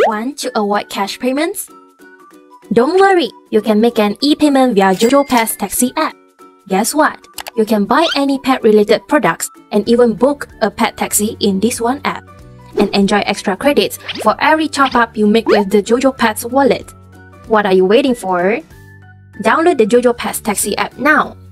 Want to avoid cash payments? Don't worry, you can make an e-payment via JoJo Pets Taxi app. Guess what? You can buy any pet-related products and even book a pet taxi in this one app, and enjoy extra credits for every top-up you make with the JoJo Pets Wallet. What are you waiting for? Download the JoJo Pets Taxi app now.